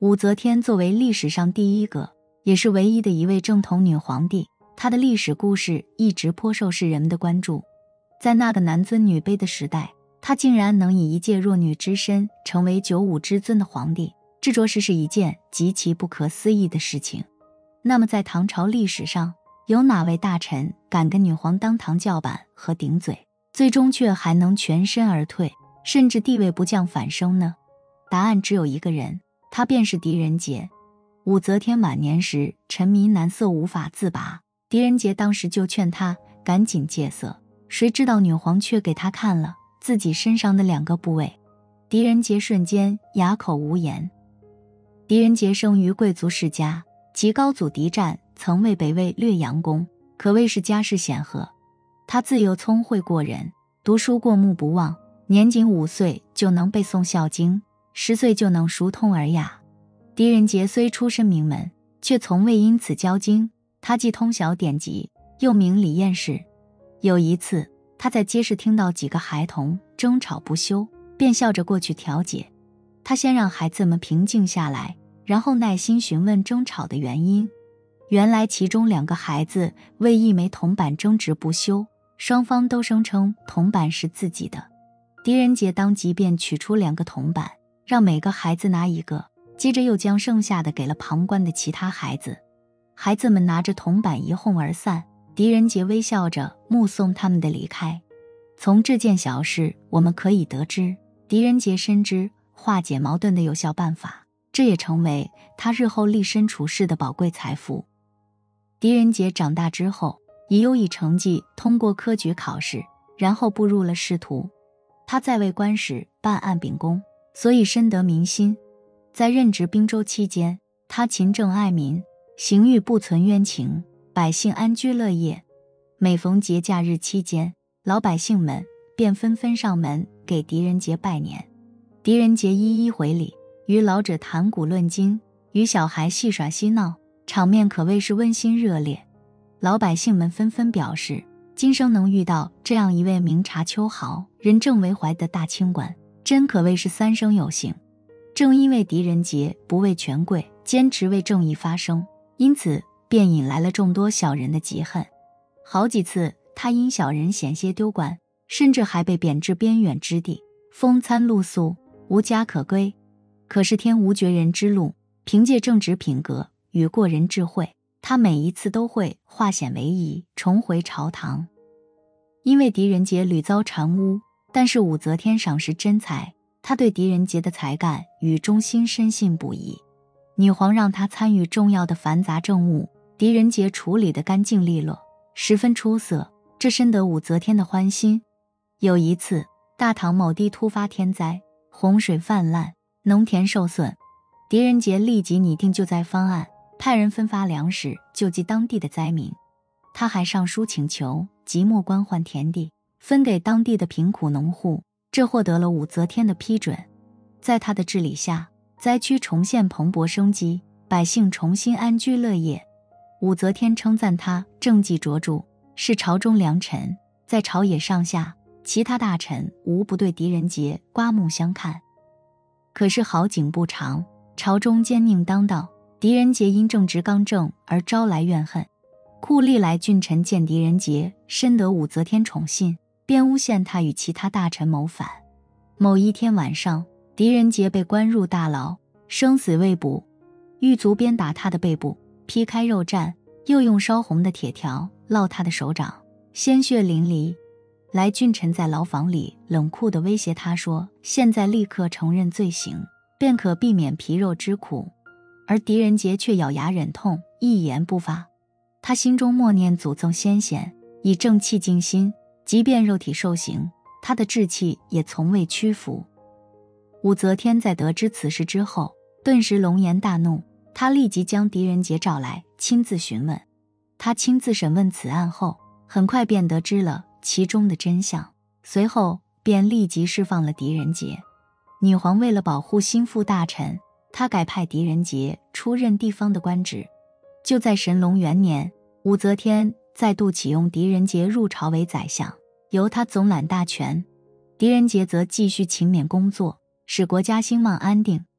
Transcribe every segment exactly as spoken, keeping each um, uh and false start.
武则天作为历史上第一个，也是唯一的一位正统女皇帝，她的历史故事一直颇受世人的关注。在那个男尊女卑的时代，她竟然能以一介弱女之身成为九五之尊的皇帝，这着实是一件极其不可思议的事情。那么在唐朝历史上，有哪位大臣敢跟女皇当堂叫板和顶嘴，最终却还能全身而退，甚至地位不降反升呢？答案只有一个人，他便是狄仁杰。武则天晚年时沉迷男色无法自拔，狄仁杰当时就劝他赶紧戒色，谁知道女皇却给他看了自己身上的两个部位，狄仁杰瞬间哑口无言。狄仁杰生于贵族世家，其高祖狄战曾为北魏略阳公，可谓是家世显赫。他自幼聪慧过人，读书过目不忘，年仅五岁就能背诵孝经，十岁就能熟通尔雅。狄仁杰虽出身名门，却从未因此骄矜，他既通晓典籍，又明理验事。有一次，他在街市听到几个孩童争吵不休，便笑着过去调解。他先让孩子们平静下来，然后耐心询问争吵的原因。原来其中两个孩子为一枚铜板争执不休，双方都声称铜板是自己的。狄仁杰当即便取出两个铜板，让每个孩子拿一个，接着又将剩下的给了旁观的其他孩子。孩子们拿着铜板一哄而散，狄仁杰微笑着目送他们的离开。从这件小事我们可以得知，狄仁杰深知化解矛盾的有效办法，这也成为他日后立身处世的宝贵财富。狄仁杰长大之后，以优异成绩通过科举考试，然后步入了仕途。他在位官时办案秉公，所以深得民心。在任职滨州期间，他勤政爱民，刑狱不存冤情，百姓安居乐业。每逢节假日期间，老百姓们便纷纷上门给狄仁杰拜年。狄仁杰一一回礼，与老者谈古论今，与小孩戏耍嬉闹，场面可谓是温馨热烈。老百姓们纷纷表示，今生能遇到这样一位明察秋毫、人正为怀的大清官，真可谓是三生有幸。正因为狄仁杰不畏权贵，坚持为正义发声，因此便引来了众多小人的嫉恨。好几次他因小人险些丢官，甚至还被贬至边远之地，风餐露宿，无家可归。可是天无绝人之路，凭借正直品格与过人智慧，他每一次都会化险为夷，重回朝堂。因为狄仁杰屡遭缠污，但是武则天赏识真才，他对狄仁杰的才干与忠心深信不疑。女皇让他参与重要的繁杂政务，狄仁杰处理得干净利落，十分出色，这深得武则天的欢心。有一次，大唐某地突发天灾，洪水泛滥，农田受损，狄仁杰立即拟定救灾方案，派人分发粮食救济当地的灾民。他还上书请求即墨官换田地，分给当地的贫苦农户，这获得了武则天的批准。在他的治理下，灾区重现蓬勃生机，百姓重新安居乐业。武则天称赞他政绩卓著，是朝中良臣，在朝野上下，其他大臣无不对狄仁杰刮目相看。可是好景不长，朝中奸佞当道，狄仁杰因正直刚正而招来怨恨。酷历来俊臣见狄仁杰深得武则天宠信，便诬陷他与其他大臣谋反。某一天晚上，狄仁杰被关入大牢，生死未卜。狱卒鞭打他的背部，劈开肉绽，又用烧红的铁条烙他的手掌，鲜血淋漓。来俊臣在牢房里冷酷地威胁他说，现在立刻承认罪行，便可避免皮肉之苦。而狄仁杰却咬牙忍痛，一言不发。他心中默念祖宗先贤，以正气静心，即便肉体受刑，他的志气也从未屈服。武则天在得知此事之后，顿时龙颜大怒，他立即将狄仁杰找来，亲自询问。他亲自审问此案后，很快便得知了其中的真相，随后便立即释放了狄仁杰。女皇为了保护心腹大臣，她改派狄仁杰出任地方的官职。就在神龙元年，武则天再度启用狄仁杰入朝为宰相，由他总揽大权。狄仁杰则继续勤勉工作，使国家兴旺安定。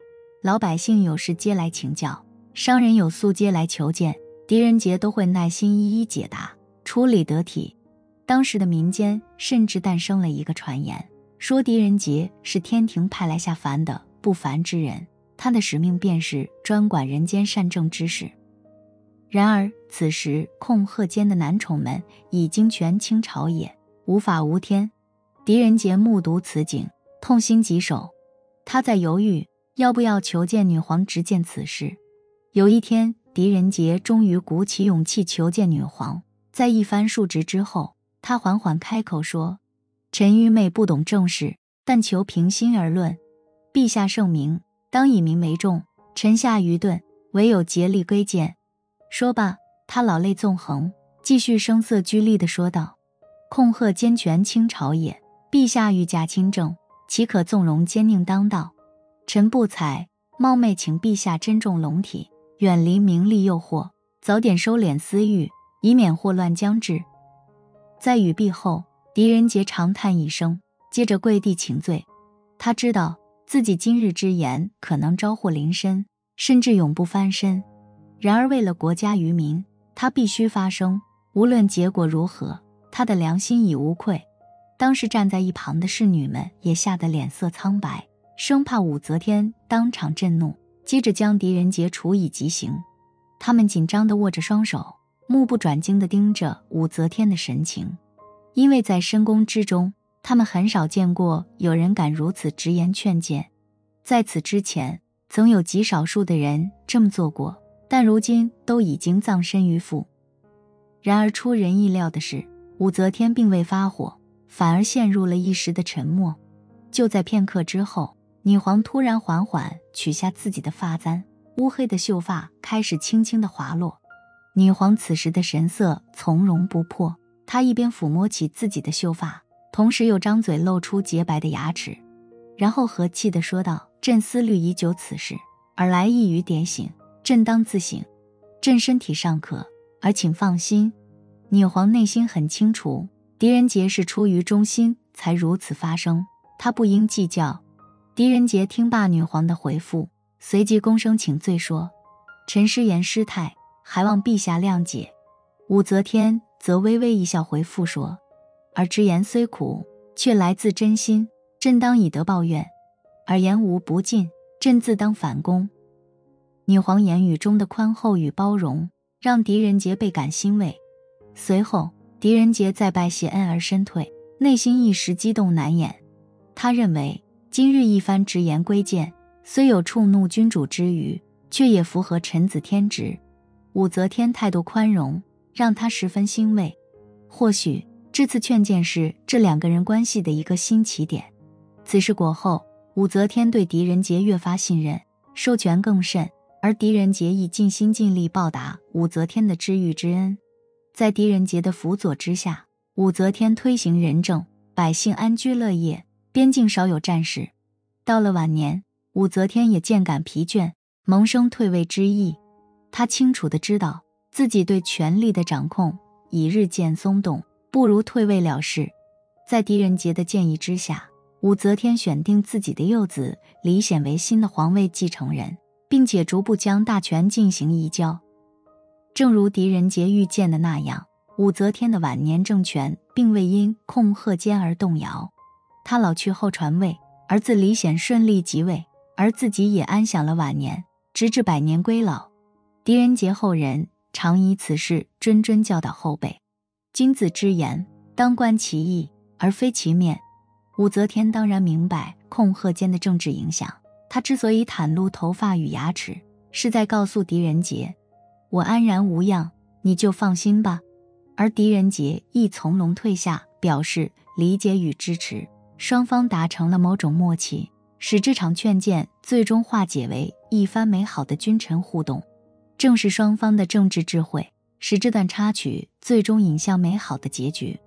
老百姓有事皆来请教，商人有诉皆来求见，狄仁杰都会耐心一一解答，处理得体。当时的民间甚至诞生了一个传言，说狄仁杰是天庭派来下凡的不凡之人，他的使命便是专管人间善政之事。然而此时控鹤间的男宠们已经权倾朝野，无法无天。狄仁杰目睹此景，痛心疾首，他在犹豫要不要求见女皇直谏此事。有一天，狄仁杰终于鼓起勇气求见女皇，在一番述职之后，他缓缓开口说：臣愚昧不懂政事，但求平心而论，陛下圣明，当以民为重，臣下愚钝，唯有竭力归谏。说罢，他老泪纵横，继续声色俱厉地说道：控鹤兼权倾朝野，陛下御驾亲政，岂可纵容奸佞当道？臣不才，冒昧请陛下珍重龙体，远离名利诱惑，早点收敛私欲，以免祸乱将至。在语毕后，狄仁杰长叹一声，接着跪地请罪。他知道自己今日之言可能招祸临身，甚至永不翻身。然而为了国家于民，他必须发声，无论结果如何，他的良心已无愧。当时站在一旁的侍女们也吓得脸色苍白，生怕武则天当场震怒，接着将狄仁杰处以极刑。他们紧张地握着双手，目不转睛地盯着武则天的神情，因为在深宫之中，他们很少见过有人敢如此直言劝谏。在此之前，曾有极少数的人这么做过，但如今都已经葬身于腹。然而出人意料的是，武则天并未发火，反而陷入了一时的沉默。就在片刻之后，女皇突然缓缓取下自己的发簪，乌黑的秀发开始轻轻地滑落。女皇此时的神色从容不迫，她一边抚摸起自己的秀发，同时又张嘴露出洁白的牙齿，然后和气地说道：朕思虑已久此事，而来一语点醒，朕当自省。朕身体尚可，而请放心。女皇内心很清楚，狄仁杰是出于忠心才如此发声，她不应计较。狄仁杰听罢女皇的回复，随即躬声请罪说：臣失言失态，还望陛下谅解。武则天则微微一笑回复说：儿之言虽苦，却来自真心，朕当以德报怨，而言无不尽，朕自当反攻。女皇言语中的宽厚与包容，让狄仁杰倍感欣慰。随后，狄仁杰再拜谢恩而身退，内心一时激动难掩。他认为今日一番直言规谏，虽有触怒君主之余，却也符合臣子天职。武则天态度宽容，让他十分欣慰。或许这次劝谏是这两个人关系的一个新起点。此事过后，武则天对狄仁杰越发信任，授权更甚，而狄仁杰亦尽心尽力报答武则天的知遇之恩。在狄仁杰的辅佐之下，武则天推行仁政，百姓安居乐业，边境少有战事。到了晚年，武则天也渐感疲倦，萌生退位之意。她清楚地知道自己对权力的掌控已日渐松动，不如退位了事。在狄仁杰的建议之下，武则天选定自己的幼子李显为新的皇位继承人，并且逐步将大权进行移交。正如狄仁杰预见的那样，武则天的晚年政权并未因控鹤间而动摇。她老去后传位，儿子李显顺利即位，而自己也安享了晚年，直至百年归老。狄仁杰后人常以此事谆谆教导后辈：君子之言，当观其意，而非其面。武则天当然明白控鹤间的政治影响，她之所以袒露头发与牙齿，是在告诉狄仁杰：我安然无恙，你就放心吧。而狄仁杰亦从容退下，表示理解与支持，双方达成了某种默契，使这场劝谏最终化解为一番美好的君臣互动。正是双方的政治智慧，使这段插曲最终引向美好的结局。